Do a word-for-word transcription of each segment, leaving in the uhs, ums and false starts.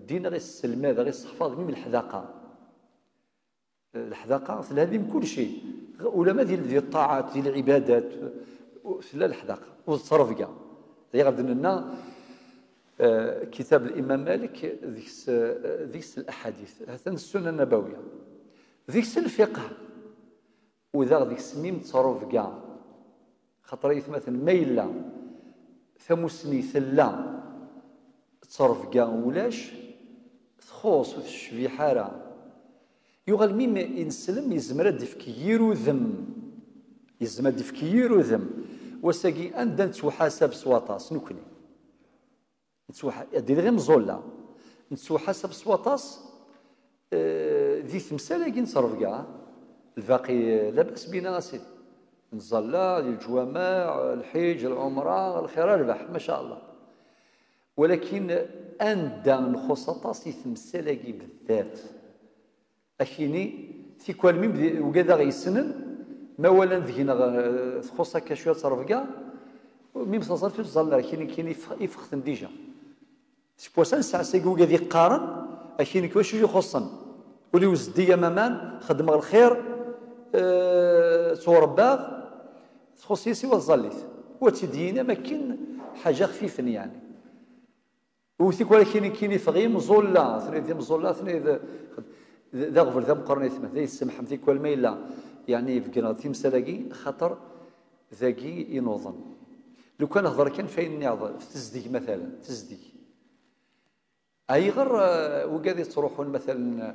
دينا غير السلمى غير الصحفاظ من الحذاقه الحذاقه هذه من كل شيء ولا ما ديال ديال الطاعات ديال العبادات لا الحذاقه والصرف كاع هي غادي لنا آه كتاب الامام مالك ذيك ذيك الاحاديث هذا السنه النبويه ذيك الفقه وذا ديك السميم تصرف كاع خاطر مثلا ميلا ثمسني ثلا تصرف كاع ولاش تخوص وتشفي حاره يغال ميم ينسلم يزمر دفكيرو ذم يزمر دفكيرو ذم وساقي أندا نتوحاسب سواطاس نكني نتوحا دير غير مزولا نتوحاسب سواطاس ذي ثمسالة كي نصرف كاع الباقي لاباس بينا اسيدي نزلا الجوامع الحج العمره الخير الربح ما شاء الله ولكن أندا نخصطاس ثمسالة كي بالذات أكيني في كل ميم وكذا غيسنن ما ولا ذينا تخصك كشويه تصرف كاع ميم تصرف في الظل كاين كاين يفختن ديجا سبوسان ساعه سيكو كذا يقارن اكيني كواش يخصن ولي وزديه مامان خدم الخير أه صور باغ تخص يسي والظليت وتدينا ما كاين حاجه خفيفه يعني وثيك ولكن كاين فغي مزولا ثني ديال مزولا ثني ذا غفر ذا مقارنه ثما ذا يسمح ذيك والميله يعني فكنا تيمسالاكي خاطر ذاكي ينوضن لو كان هضر كان فين نعض في تزديك مثلا تزديك اي غير وكادي تروحون مثلا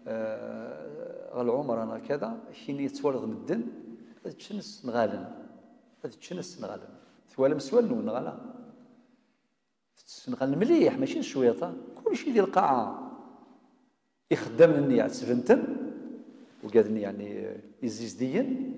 العمر انا كذا حين يتولد مدن تشنس نغالن تشنس نغالن ثوال مسوال نون نغالا نغالن مليح ماشي شويطه كلشي ديال القاعه يخدم النية سفنتن وقادني يعني يزيزديا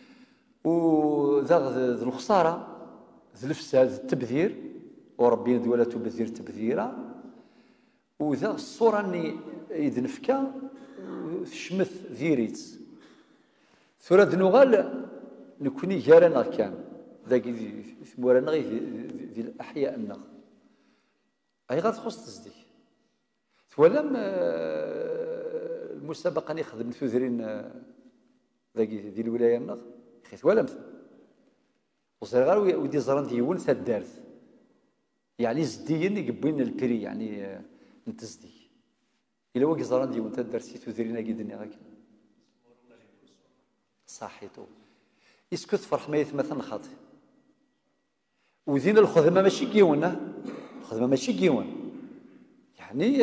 وذا ذي الخسارة ذي الفساد التبذير وربي ذي ولا تبذير تبذيرا وذا الصورة اني يدنفكا شمث ذيريت ثورة ذنوغال نكوني جارنا كان ذاك ثمورنا غير ذي الأحياء النغ أي غاد خص تصديق ولم المسابقه يخدم ثوذرين ذاكي ذي الولايه النغ خيت ولا مثل وصير غير ودي زران ديون ثا الدارث يعني زديين يقبين البري يعني نتزدي الا واقي زران ديون ثا الدارث ثوذرين كيدني غاك صحيتو اسكو تفرح ما يثمثن خاطي وزين الخدمه ماشي كيون الخدمه ماشي كيون يعني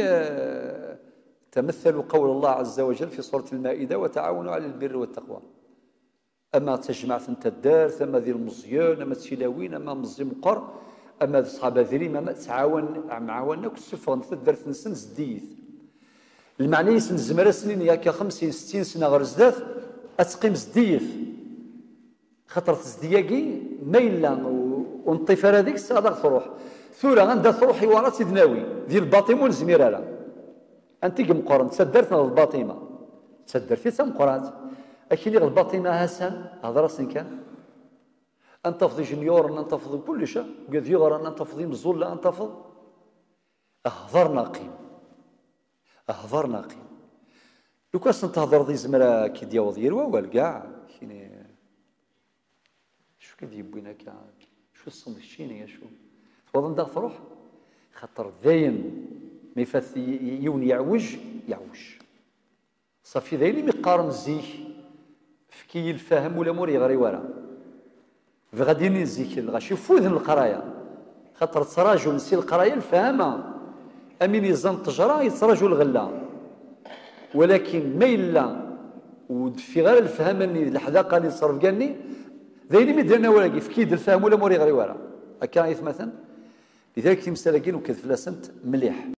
تمثل قول الله عز وجل في سورة المائدة وتعاونوا على البر والتقوى أما تجمع ثنت الدار ثم ذي المزيان أما تسيلاوين أما مزي مقر أما صحابة ذري أما تعاون معاوننا كسفة نث الدار ثنسن زديث المعني يسن زمرة سنين ياكا خمسين ستين سنة غير زداث أتقيم زديث خطر تزدياكي ميلا ونطيفر هذيك الساعة تروح ثورة عندها تروحي ورا سيدناوي ديال الباطيمه والزميرة انت مقارن تسدرتنا الباطيمه تسدرتي تا مقارنات اكيد الباطيمه هاسان هضره سن كان انتفضي جونيور ننتفضي كل شيء قد يغرى ننتفضي مزوله انتفض اهضرنا قيم اهضرنا قيم لو كاس تهضر ذي زمره كي ديال ديال ووال كاع كاين شو كديبوينا كاع شو الصمد الشيني شو وظن دا تروح خاطر ذاين ما يفات يون يعوج يعوج صافي ذاين اللي يقارن زيك فكي الفهم ولا مور يغري ورا غادي نزيك غاشي فوذ القرايه خاطر تراجل نسي القرايه الفهمه امين يزن تجرى يتراجل الغلا ولكن ما الا وفي غير الفهم اني الحذاقه اللي تصرف قالني ذاين اللي درنا ولا كيف كيد الفهم ولا مور يغري ورا هكا يتمثل لذلك تمسالاكين وكذا فلاسنت مليح